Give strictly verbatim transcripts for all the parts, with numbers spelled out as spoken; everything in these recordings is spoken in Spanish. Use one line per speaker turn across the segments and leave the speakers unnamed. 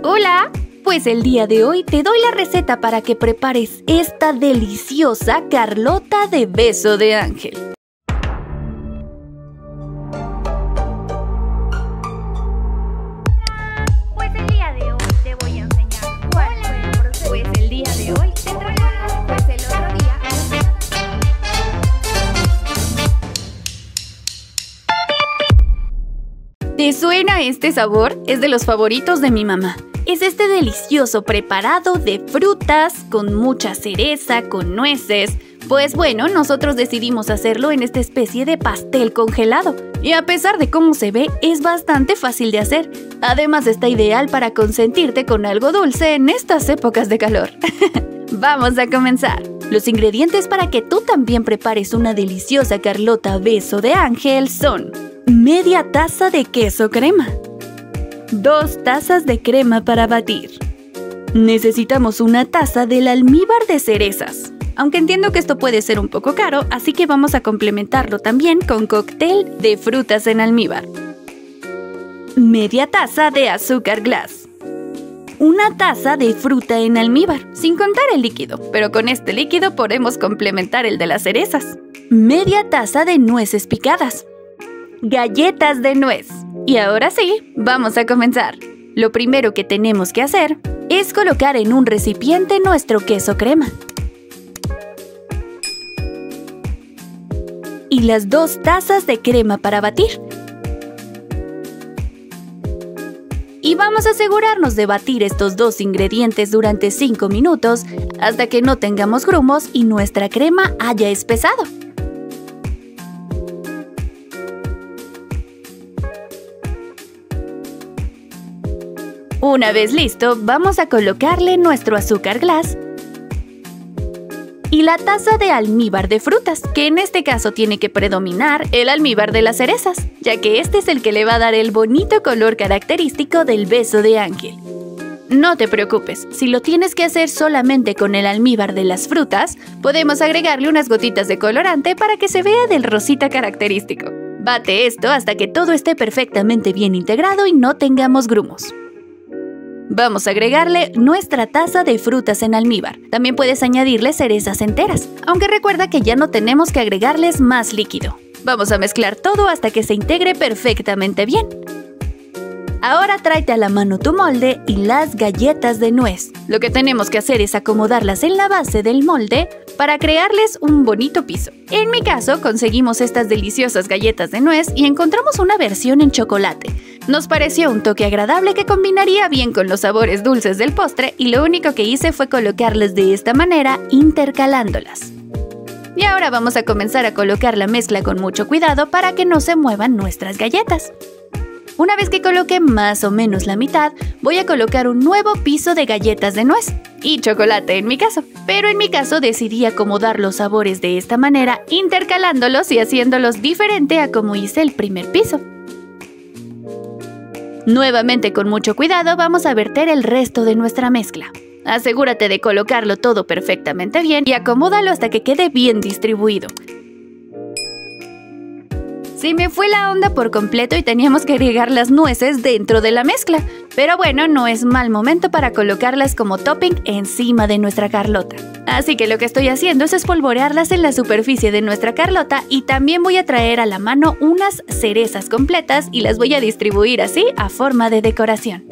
Hola, pues el día de hoy te doy la receta para que prepares esta deliciosa Carlota de beso de ángel.
Pues el día de hoy te voy a enseñar cuál fue el proceso.
Pues el día de hoy te traigo
Pues el otro día
¿Te suena este sabor? Es de los favoritos de mi mamá. Es este delicioso preparado de frutas, con mucha cereza, con nueces. Pues bueno, nosotros decidimos hacerlo en esta especie de pastel congelado. Y a pesar de cómo se ve, es bastante fácil de hacer. Además, está ideal para consentirte con algo dulce en estas épocas de calor. Vamos a comenzar. Los ingredientes para que tú también prepares una deliciosa Carlota beso de ángel son: media taza de queso crema, dos tazas de crema para batir. Necesitamos una taza del almíbar de cerezas, aunque entiendo que esto puede ser un poco caro, así que vamos a complementarlo también con cóctel de frutas en almíbar. Media taza de azúcar glass. Una taza de fruta en almíbar, sin contar el líquido, pero con este líquido podemos complementar el de las cerezas. Media taza de nueces picadas. Galletas de nuez. Y ahora sí, vamos a comenzar. Lo primero que tenemos que hacer es colocar en un recipiente nuestro queso crema y las dos tazas de crema para batir. Y vamos a asegurarnos de batir estos dos ingredientes durante cinco minutos hasta que no tengamos grumos y nuestra crema haya espesado. Una vez listo, vamos a colocarle nuestro azúcar glass y la taza de almíbar de frutas, que en este caso tiene que predominar el almíbar de las cerezas, ya que este es el que le va a dar el bonito color característico del beso de ángel. No te preocupes, si lo tienes que hacer solamente con el almíbar de las frutas, podemos agregarle unas gotitas de colorante para que se vea del rosita característico. Bate esto hasta que todo esté perfectamente bien integrado y no tengamos grumos. Vamos a agregarle nuestra taza de frutas en almíbar. También puedes añadirle cerezas enteras, aunque recuerda que ya no tenemos que agregarles más líquido. Vamos a mezclar todo hasta que se integre perfectamente bien. Ahora tráete a la mano tu molde y las galletas de nuez. Lo que tenemos que hacer es acomodarlas en la base del molde para crearles un bonito piso. En mi caso, conseguimos estas deliciosas galletas de nuez y encontramos una versión en chocolate. Nos pareció un toque agradable que combinaría bien con los sabores dulces del postre y lo único que hice fue colocarlas de esta manera, intercalándolas. Y ahora vamos a comenzar a colocar la mezcla con mucho cuidado para que no se muevan nuestras galletas. Una vez que coloque más o menos la mitad, voy a colocar un nuevo piso de galletas de nuez y chocolate en mi caso. Pero en mi caso decidí acomodar los sabores de esta manera, intercalándolos y haciéndolos diferente a como hice el primer piso. Nuevamente con mucho cuidado vamos a verter el resto de nuestra mezcla. Asegúrate de colocarlo todo perfectamente bien y acomódalo hasta que quede bien distribuido. Se me fue la onda por completo y teníamos que agregar las nueces dentro de la mezcla. Pero bueno, no es mal momento para colocarlas como topping encima de nuestra Carlota. Así que lo que estoy haciendo es espolvorearlas en la superficie de nuestra Carlota y también voy a traer a la mano unas cerezas completas y las voy a distribuir así a forma de decoración.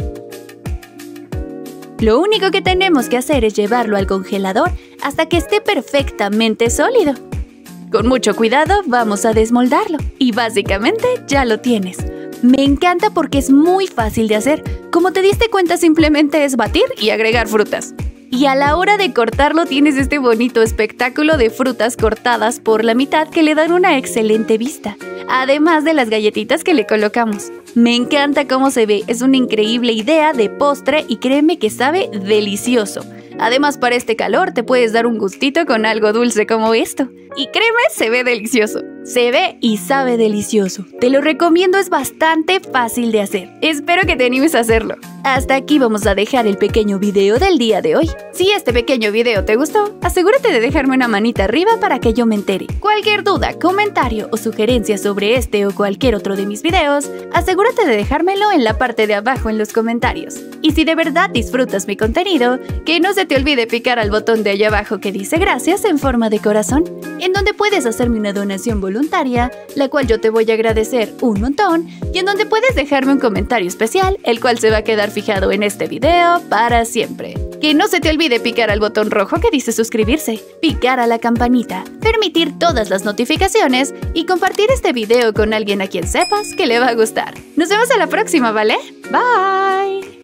Lo único que tenemos que hacer es llevarlo al congelador hasta que esté perfectamente sólido. Con mucho cuidado vamos a desmoldarlo y básicamente ya lo tienes. Me encanta porque es muy fácil de hacer. Como te diste cuenta, simplemente es batir y agregar frutas. Y a la hora de cortarlo tienes este bonito espectáculo de frutas cortadas por la mitad que le dan una excelente vista, además de las galletitas que le colocamos. Me encanta cómo se ve, es una increíble idea de postre y créeme que sabe delicioso. Además, para este calor te puedes dar un gustito con algo dulce como esto. y créeme, se ve delicioso. Se ve y sabe delicioso. Te lo recomiendo, es bastante fácil de hacer. Espero que te animes a hacerlo. Hasta aquí vamos a dejar el pequeño video del día de hoy. Si este pequeño video te gustó, asegúrate de dejarme una manita arriba para que yo me entere. Cualquier duda, comentario o sugerencia sobre este o cualquier otro de mis videos, asegúrate de dejármelo en la parte de abajo en los comentarios. Y si de verdad disfrutas mi contenido, que no se te olvide picar al botón de allá abajo que dice gracias en forma de corazón, en donde puedes hacerme una donación voluntaria, la cual yo te voy a agradecer un montón, y en donde puedes dejarme un comentario especial, el cual se va a quedar fijado en este video para siempre. Que no se te olvide picar al botón rojo que dice suscribirse, picar a la campanita, permitir todas las notificaciones y compartir este video con alguien a quien sepas que le va a gustar. Nos vemos a la próxima, ¿vale? Bye.